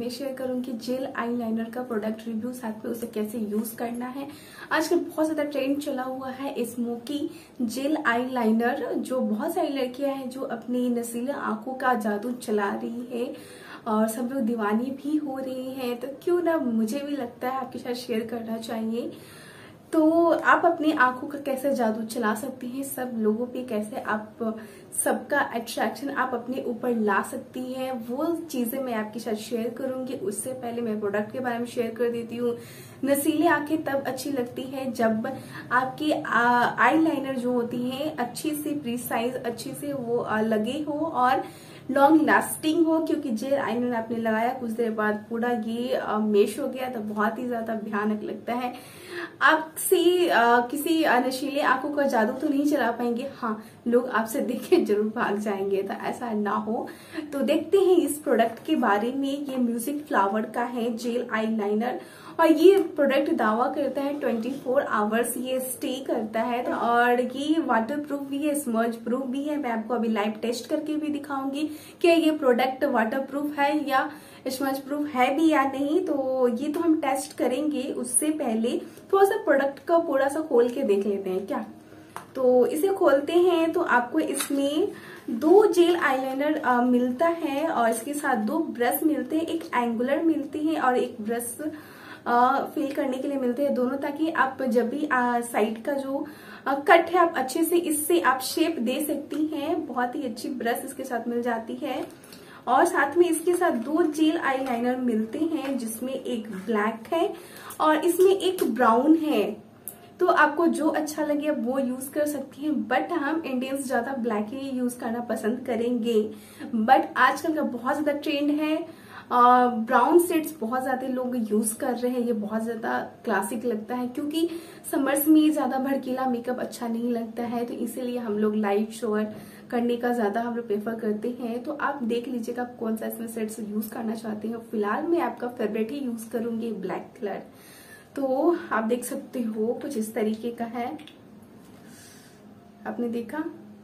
मैं शेयर करूंगी gel eyeliner का प्रोडक्ट रिव्यू, साथ में उसे कैसे यूज करना है। आजकल बहुत ज्यादा ट्रेंड चला हुआ है स्मोकी जेल आईलाइनर, जो बहुत सारी लड़कियां हैं जो अपनी नसीले आंखों का जादू चला रही है और सब लोग दीवानी भी हो रही हैं। तो क्यों ना, मुझे भी लगता है आपके साथ शेयर करना चाहिए। तो आप अपनी आंखों का कैसे जादू चला सकती हैं, सब लोगों पे कैसे आप सबका अट्रैक्शन आप अपने ऊपर ला सकती हैं, वो चीजें मैं आपके साथ शेयर करूंगी। उससे पहले मैं प्रोडक्ट के बारे में शेयर कर देती हूँ। नसीली आंखें तब अच्छी लगती है जब आपकी आई लाइनर जो होती है अच्छी सी प्रिसाइज, अच्छी से वो लगे हो और लॉन्ग लास्टिंग हो, क्योंकि जेल आईलाइनर आपने लगाया कुछ देर बाद पूरा ये मेश हो गया तो बहुत ही ज्यादा भयानक लगता है। आपसे किसी नशीले आंखों का जादू तो नहीं चला पाएंगे, हाँ लोग आपसे देखे जरूर भाग जाएंगे, तो ऐसा ना हो। तो देखते हैं इस प्रोडक्ट के बारे में। ये म्यूजिक फ्लावर का है जेल आईलाइनर और ये प्रोडक्ट दावा करता है 24 आवर्स ये स्टे करता है और ये वाटर प्रूफ भी है, स्मर्ज प्रूफ भी है। मैं आपको अभी लाइव टेस्ट करके भी दिखाऊंगी कि ये प्रोडक्ट वाटर प्रूफ है या स्मर्ज प्रूफ है भी या नहीं, तो ये तो हम टेस्ट करेंगे। उससे पहले थोड़ा सा प्रोडक्ट का थोड़ा सा खोल के देख लेते हैं क्या। तो इसे खोलते हैं तो आपको इसमें 2 जेल आईलाइनर मिलता है और इसके साथ 2 ब्रश मिलते हैं, एक एंगुलर मिलती है और एक ब्रश फिल करने के लिए मिलते हैं दोनों, ताकि आप जब भी साइड का जो कट है आप अच्छे से इससे आप शेप दे सकती हैं। बहुत ही अच्छी ब्रश इसके साथ मिल जाती है और साथ में इसके साथ 2 जेल आईलाइनर मिलते हैं, जिसमें एक ब्लैक है और इसमें एक ब्राउन है। तो आपको जो अच्छा लगे वो यूज कर सकती हैं, बट हम इंडियंस ज्यादा ब्लैक ही यूज करना पसंद करेंगे। बट आजकल का बहुत ज्यादा ट्रेंड है, ब्राउन शेड्स बहुत ज्यादा लोग यूज कर रहे हैं। ये बहुत ज्यादा क्लासिक लगता है, क्योंकि समर्स में ज्यादा भड़कीला मेकअप अच्छा नहीं लगता है, तो इसीलिए हम लोग लाइट शोर करने का ज्यादा हम लोग प्रेफर करते हैं। तो आप देख लीजिएगा आप कौन सा इसमें शेड्स यूज करना चाहते हैं। फिलहाल मैं आपका फेवरेट ही यूज करूंगी, ब्लैक कलर। तो आप देख सकते हो कुछ इस तरीके का है। आपने देखा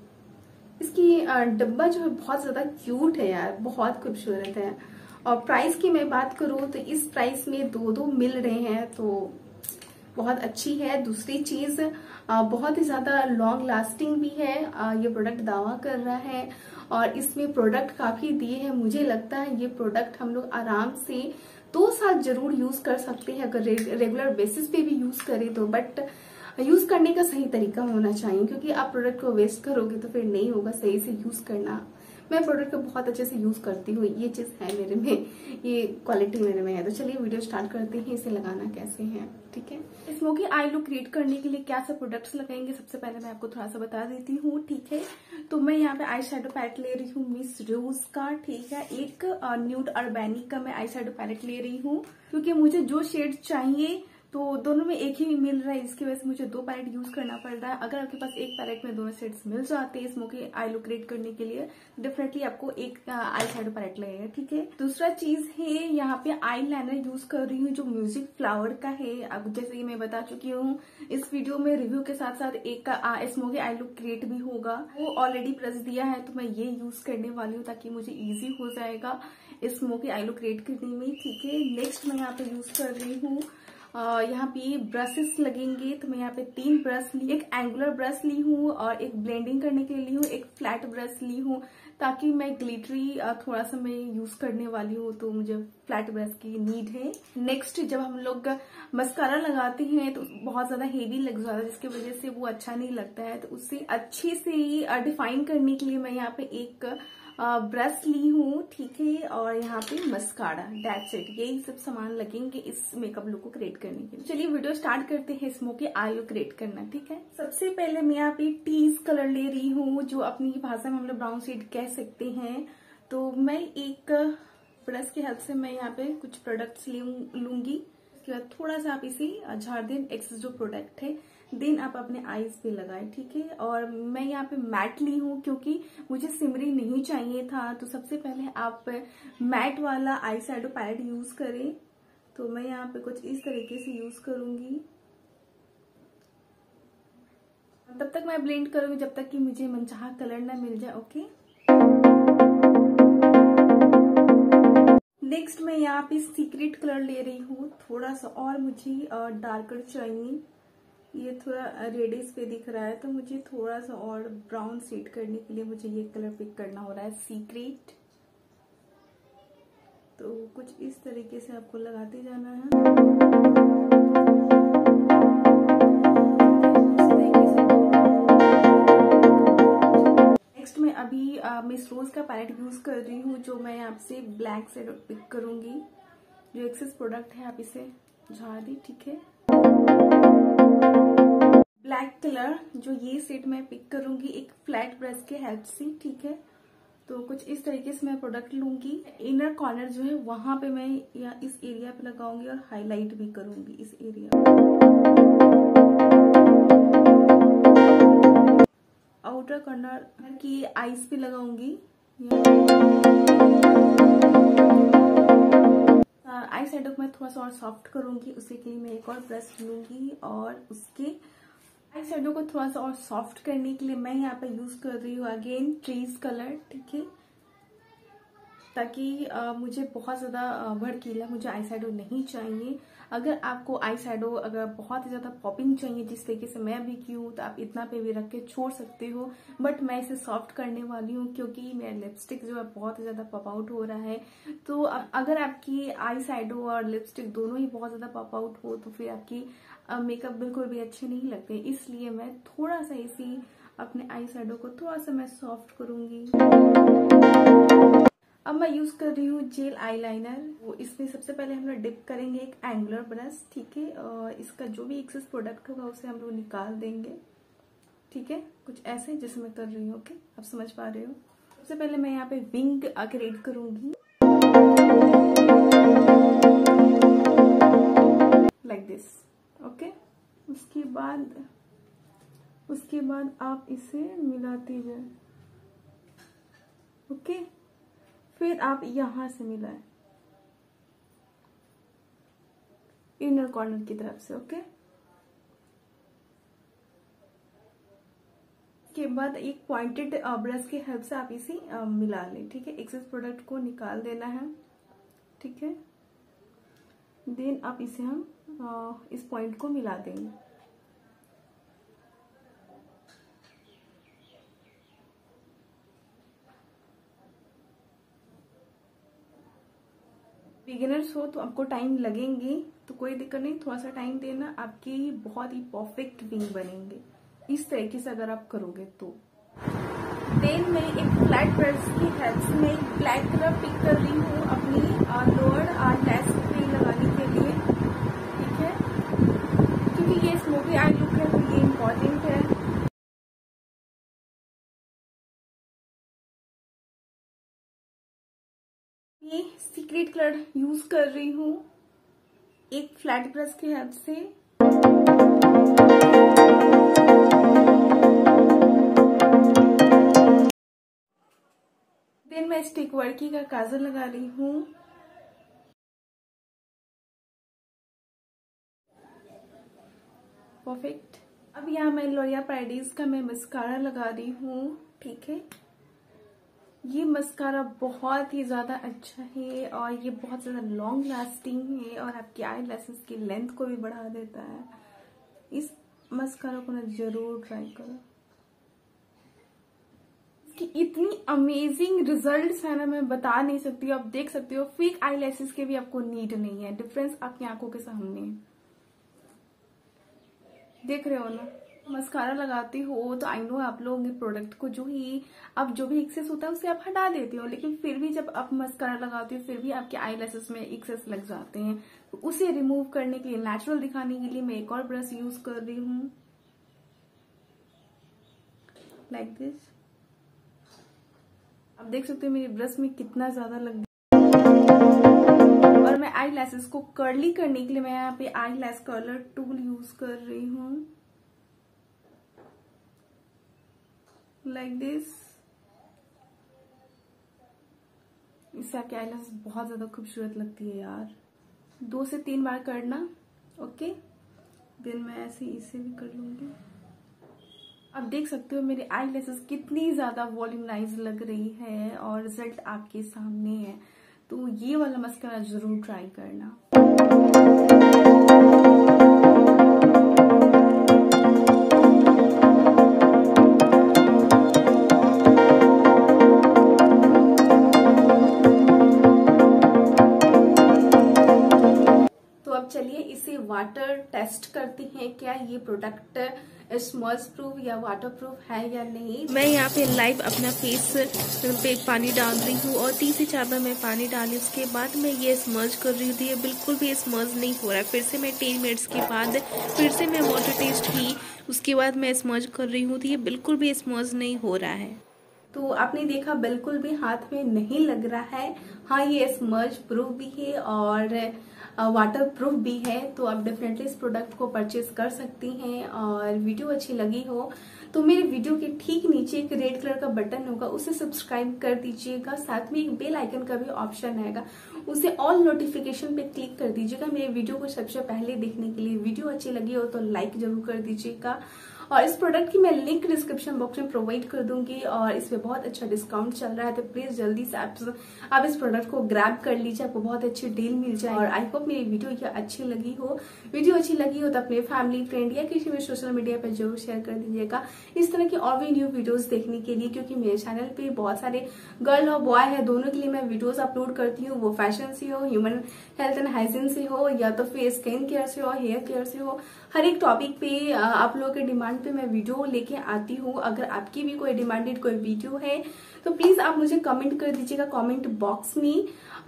इसकी डब्बा जो है बहुत ज्यादा क्यूट है यार, बहुत खूबसूरत है। और प्राइस की मैं बात करूं तो इस प्राइस में 2 मिल रहे हैं, तो बहुत अच्छी है। दूसरी चीज बहुत ही ज्यादा लॉन्ग लास्टिंग भी है, ये प्रोडक्ट दावा कर रहा है और इसमें प्रोडक्ट काफी दिए हैं। मुझे लगता है ये प्रोडक्ट हम लोग आराम से 2 साल जरूर यूज कर सकते हैं अगर रेगुलर बेसिस पे भी यूज करें तो। बट यूज करने का सही तरीका होना चाहिए, क्योंकि आप प्रोडक्ट को वेस्ट करोगे तो फिर नहीं होगा सही से यूज करना। मैं प्रोडक्ट को बहुत अच्छे से यूज करती हूँ, ये चीज है मेरे में, ये क्वालिटी मेरे में है। तो चलिए वीडियो स्टार्ट करते हैं, इसे लगाना कैसे है। ठीक है, स्मोकी आई लुक क्रिएट करने के लिए क्या सब प्रोडक्ट्स लगाएंगे सबसे पहले मैं आपको थोड़ा सा बता देती हूँ। ठीक है, तो मैं यहाँ पे आई शेडो पैलेट ले रही हूँ मिस रोज का। ठीक है, एक न्यूड अर्बैनिक का मैं आई शेडो पैलेट ले रही हूँ, क्योंकि मुझे जो शेड चाहिए तो दोनों में एक ही मिल रहा है, इसकी वजह से मुझे 2 पैलेट यूज करना पड़ रहा है। अगर आपके पास एक पैलेट में दोनों शेड्स मिल जाते हैं स्मोकी आई लुक क्रिएट करने के लिए, डेफिनेटली आपको एक आई शेडो पैलेट लगेगा। ठीक है, दूसरा चीज है यहाँ पे आई लाइनर यूज कर रही हूँ जो म्यूजिक फ्लावर का है। अब जैसे कि मैं बता चुकी हूँ इस वीडियो में रिव्यू के साथ साथ एक स्मोकी आई लुक क्रिएट भी होगा, वो ऑलरेडी प्रेस दिया है, तो मैं ये यूज करने वाली हूँ ताकि मुझे ईजी हो जाएगा स्मोकी आई लुक क्रिएट करने में। ठीक है, नेक्स्ट मैं यहाँ पे यूज कर रही हूँ यहाँ पे ब्रशेस लगेंगे, तो मैं यहाँ पे 3 ब्रश ली, एक एंगुलर ब्रश ली हूँ और एक ब्लेंडिंग करने के लिए ली हूँ, एक फ्लैट ब्रश ली हूँ, ताकि मैं ग्लिटरी थोड़ा सा मैं यूज करने वाली हूँ, तो मुझे फ्लैट ब्रश की नीड है। नेक्स्ट, जब हम लोग मस्कारा लगाते हैं तो बहुत ज्यादा हेवी लग जाता है, जिसकी वजह से वो अच्छा नहीं लगता है, तो उससे अच्छे से डिफाइन करने के लिए मैं यहाँ पे एक ब्रश ली हूँ। ठीक है, और यहाँ पे मस्कारा, दैट्स इट, यही सब सामान लगेंगे इस मेकअप लुक को क्रिएट करने के लिए। चलिए वीडियो स्टार्ट करते हैं स्मोकी आई लुक क्रिएट करना। ठीक है, सबसे पहले मैं यहाँ पे टीज कलर ले रही हूँ, जो अपनी भाषा में हम लोग ब्राउन शेड कह सकते हैं। तो मैं एक ब्रश की हेल्प से मैं यहाँ पे कुछ प्रोडक्ट्स लूंगी, उसके बाद थोड़ा सा आप इसे झाड़ दें एक्सेस जो प्रोडक्ट है, देन आप अपने आईज पे लगाए। ठीक है, और मैं यहाँ पे मैट ली हूँ क्योंकि मुझे सिमरी नहीं चाहिए था, तो सबसे पहले आप मैट वाला आई शैडो पैलेट यूज करें। तो मैं यहाँ पे कुछ इस तरीके से यूज करूंगी, तब तक मैं ब्लेंड करूंगी जब तक कि मुझे मनचाहा कलर ना मिल जाए। ओके, नेक्स्ट मैं यहाँ पे सीक्रेट कलर ले रही हूँ, थोड़ा सा और मुझे डार्कर चाहिए। ये थोड़ा रेडिश पे दिख रहा है तो मुझे थोड़ा सा और ब्राउन शेड करने के लिए मुझे ये कलर पिक करना हो रहा है, सीक्रेट। तो कुछ इस तरीके से आपको लगाते जाना है। अभी मिस रोज का पैलेट यूज कर रही हूँ, जो मैं आपसे ब्लैक से पिक करूंगी। जो एक्सेस प्रोडक्ट है आप इसे झाड़ दी, ठीक है। ब्लैक कलर जो ये सेट मैं पिक करूंगी एक फ्लैट ब्रश के हेल्प से, ठीक है। तो कुछ इस तरीके से मैं प्रोडक्ट लूंगी। इनर कॉर्नर जो है वहां पे मैं या इस एरिया पे लगाऊंगी और हाईलाइट भी करूंगी इस एरिया। आउटर कॉर्नर की आईज पे लगाऊंगी। आई शेडो को मैं थोड़ा सा और सॉफ्ट करूंगी, उसी के लिए मैं एक और ब्रश लूंगी और उसके आई शेडो को थोड़ा सा और सॉफ्ट करने के लिए मैं यहाँ पे यूज कर रही हूँ अगेन ट्रीज कलर, ठीक है। ताकि मुझे बहुत ज्यादा भड़कीला मुझे आई शेडो नहीं चाहिए। अगर आपको आई शेडो अगर बहुत ही ज्यादा पॉपिंग चाहिए जिस तरीके से मैं भी की हूँ, तो आप इतना पे भी रख के छोड़ सकते हो। बट मैं इसे सॉफ्ट करने वाली हूँ क्योंकि मेरा लिपस्टिक जो है बहुत ही ज्यादा पॉप आउट हो रहा है। तो अगर आपकी आई शेडो और लिपस्टिक दोनों ही बहुत ज्यादा पॉप आउट हो तो फिर आपकी मेकअप बिल्कुल भी अच्छे नहीं लगते। इसलिए मैं थोड़ा सा इसी अपने आई शेडो को थोड़ा सा मैं सॉफ्ट करूंगी। अब मैं यूज कर रही हूँ जेल आईलाइनर। वो इसमें सबसे पहले हम लोग डिप करेंगे एक एंगुलर ब्रश, ठीक है। और इसका जो भी एक्सेस प्रोडक्ट होगा उसे हम लोग निकाल देंगे, ठीक है। कुछ ऐसे जैसे मैं कर रही हूँ, ओके, आप समझ पा रहे हो। सबसे पहले मैं यहाँ पे विंग क्रिएट करूंगी लाइक दिस, ओके। उसके बाद आप इसे मिलाते जाए, ओके। फिर आप यहां से मिलाएं इनर कॉर्नर की तरफ से, ओके। के बाद एक पॉइंटेड ब्रश की हेल्प से आप इसे मिला लें, ठीक है। एक्सेस प्रोडक्ट को निकाल देना है, ठीक है। देन आप इसे हम इस पॉइंट को मिला देंगे। बिगिनर्स हो तो आपको टाइम लगेंगे, तो कोई दिक्कत नहीं, थोड़ा सा टाइम देना, आपकी बहुत ही परफेक्ट विंग बनेंगे इस तरीके से अगर आप करोगे तो। देन मैं एक फ्लैट ब्रश की हेल्प से मैं एक ब्लैक कलर पिक कर रही हूँ अपनी लोअर लैश पे लगाने के लिए, ठीक है। क्योंकि ये स्मोकी आई लुक है तो ये इम्पोर्टेंट है। ये सीक्रेट कलर यूज कर रही हूँ एक फ्लैट ब्रश की हेल्प से। देन मैं स्टिक वर्की का काजल लगा रही हूँ। परफेक्ट। अब यहाँ मैं लोरिया पैराडाइज का मैं मस्कारा लगा रही हूँ, ठीक है। ये मस्कारा बहुत ही ज्यादा अच्छा है और ये बहुत ज्यादा लॉन्ग लास्टिंग है और आपकी आई लैशेस की लेंथ को भी बढ़ा देता है। इस मस्कारा को ना जरूर ट्राई करो, कि इतनी अमेजिंग रिजल्ट्स है ना, मैं बता नहीं सकती। आप देख सकते हो फेक आई लैशेस के भी आपको नीड नहीं है, डिफरेंस आपकी आंखों के सामने है, देख रहे हो ना। मस्कारा लगाते हो तो आई नो आप लोग प्रोडक्ट को जो भी एक्सेस होता है उसे आप हटा देते हो, लेकिन फिर भी जब आप मस्कारा लगाते हो फिर भी आपके आई लैशेस में एक्सेस लग जाते हैं। तो उसे रिमूव करने के लिए, नेचुरल दिखाने के लिए मैं एक और ब्रश यूज कर रही हूँ लाइक दिस। आप देख सकते हो मेरे ब्रश में कितना ज्यादा लग गया। और मैं आई लैशेस को कर्ली करने के लिए मैं यहाँ पे eyelash curler tool use कर रही हूँ लाइक दिस। इससे आपकी आई लैशेस बहुत ज्यादा खूबसूरत लगती है यार। 2 से 3 बार करना, ओके। देन मैं ऐसे इसे भी कर लूंगी। आप देख सकते हो मेरी आई लैशेस कितनी ज्यादा वॉल्यूमाइज लग रही है और रिजल्ट आपके सामने है। तो ये वाला मस्कारा जरूर ट्राई करना। चलिए इसे वाटर टेस्ट करते हैं, क्या ये प्रोडक्ट स्मज प्रूफ या वाटर प्रूफ है या नहीं। मैं यहाँ पे लाइव अपना फेस पे पानी डाल रही हूँ और 3 से 4 बार मैं पानी डाली, उसके बाद मैं ये स्मज कर रही थी। ये बिल्कुल भी स्मज नहीं हो रहा है। फिर से मैं 10 मिनट्स के बाद फिर से मैं वाटर टेस्ट की, उसके बाद मैं स्मज कर रही हूँ, तो ये बिल्कुल भी स्मज नहीं हो रहा है। तो आपने देखा बिल्कुल भी हाथ में नहीं लग रहा है। हाँ, ये स्मज प्रूफ भी है और वाटर प्रूफ भी है, तो आप डेफिनेटली इस प्रोडक्ट को परचेज कर सकती हैं। और वीडियो अच्छी लगी हो तो मेरे वीडियो के ठीक नीचे एक रेड कलर का बटन होगा, उसे सब्सक्राइब कर दीजिएगा। साथ में एक बेल आइकन का भी ऑप्शन आएगा, उसे ऑल नोटिफिकेशन पे क्लिक कर दीजिएगा मेरे वीडियो को सबसे पहले देखने के लिए। वीडियो अच्छी लगी हो तो लाइक जरूर कर दीजिएगा। और इस प्रोडक्ट की मैं लिंक डिस्क्रिप्शन बॉक्स में प्रोवाइड कर दूंगी और इस पे बहुत अच्छा डिस्काउंट चल रहा है, तो प्लीज जल्दी से आप इस प्रोडक्ट को ग्रैब कर लीजिए, आपको बहुत अच्छी डील मिल जाए। और आई होप मेरी वीडियो ये अच्छी लगी हो। वीडियो अच्छी लगी हो तो अपने फैमिली, फ्रेंड या किसी भी सोशल मीडिया पर जरूर शेयर कर दीजिएगा इस तरह की और भी न्यू वीडियोस देखने के लिए, क्योंकि मेरे चैनल पे बहुत सारे गर्ल और बॉय है, दोनों के लिए मैं वीडियोस अपलोड करती हूँ। वो फैशन से हो, ह्यूमन हेल्थ एंड हाइजीन से हो, या तो फेस स्किन केयर से हो, हेयर केयर से हो, हर एक टॉपिक पे आप लोगों के डिमांड पे मैं वीडियो लेके आती हूँ। अगर आपकी भी कोई डिमांडेड कोई वीडियो है तो प्लीज आप मुझे कमेंट कर दीजिएगा कमेंट बॉक्स में।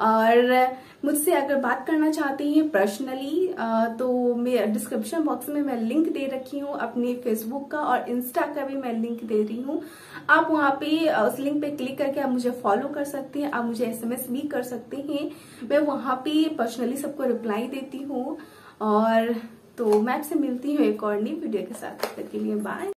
और मुझसे अगर बात करना चाहते हैं पर्सनली तो मैं डिस्क्रिप्शन बॉक्स में मैं लिंक दे रखी हूँ अपने फेसबुक का, और इंस्टा का भी मैं लिंक दे रही हूँ। आप वहाँ पे उस लिंक पे क्लिक करके आप मुझे फॉलो कर सकते हैं, आप मुझे SMS भी कर सकते हैं। मैं वहाँ पे पर्सनली सबको रिप्लाई देती हूँ। और तो मैं आपसे मिलती हूँ एक और नई वीडियो के साथ, तब तक के लिए बाय।